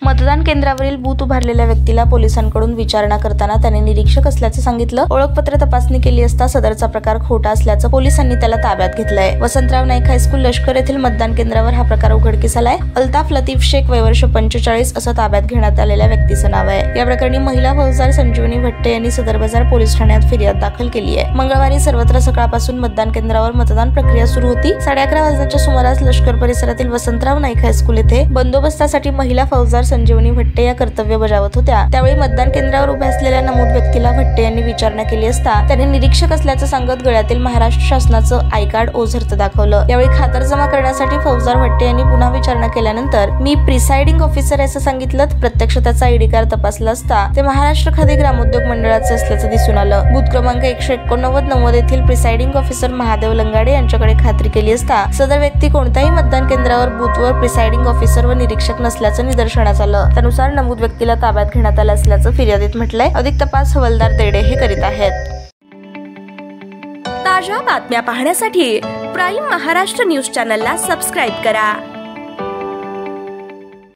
मतदान केंद्रावरील बूथ उभारलेल्या व्यक्तीला पोलिसांकडून विचारणा करताना त्याने निरीक्षक असल्याचे सांगितलं। ओळखपत्र तपासणी केली असता सदरचा प्रकार खोटा असल्याचं पोलिसांनी त्याला ताब्यात घेतलंय। वसंतराव नाईक हायस्कूल लष्कर येथील मतदान केंद्रावर हा प्रकार उघडकीस आलाय। अल्ताफ लतीफ शेख वय वर्ष 45 असं ताब्यात घेण्यात आलेल्या व्यक्तीचं नाव आहे। या प्रकरणी महिला फौजदार संजीवनी भट्टे यांनी सदर बाजार पोलीस ठाण्यात फिर्याद दाखल केली आहे। मंगळवारी सर्वत्र सकाळपासून मतदान केंद्रावर मतदान प्रक्रिया सुरू होती। 11:30 वाजण्याच्या सुमारास लष्कर परिसरातील वसंतराव नाईक हायस्कूल येथे बंदोबस्तासाठी महिला फौजदार संजीवनी भट्टे या कर्तव्य बजावत होत्या। त्यावेळी मतदान केंद्रावर उभ्या असलेल्या नमूद व्यक्तीला भट्टे यांनी विचारणा केली असता त्याने निरीक्षक असल्याचं सांगत गळ्यातील महाराष्ट्र शासनाचं आय कार्ड ओझरतं दाखवलं। यावेळी खातरजमा करण्यासाठी फौजदार भट्टे यांनी पुन्हा विचारणा केल्यानंतर मी प्रिसाइडिंग ऑफिसर असं सांगितलं। प्रत्यक्ष त्याचा आयडी कार्ड तपासला असता ते महाराष्ट्र खादी ग्रामोद्योग मंडळाचे असल्याचं दिसून आलं। बूथ क्रमांक 189 येथील प्रिसाइडिंग ऑफिसर महादेव लंगाडे यांच्याकडे खात्री केली असता सदर व्यक्ती कोणत्याही मतदान केंद्रावर बूथवर प्रिसाइडिंग ऑफिसर व निरीक्षक नसल्याचं निदर्शनास आलं। त्यानुसार नमूद व्यक्तीला ताब्यात घेण्यात आलं असल्याचं फिर्यादीत म्हटलंय। अधिक तपास हवालदार देडे हे करीत आहेत। ताज्या बातम्या पाहण्यासाठी प्राईम महाराष्ट्र न्यूज चॅनलला सबस्क्राईब करा।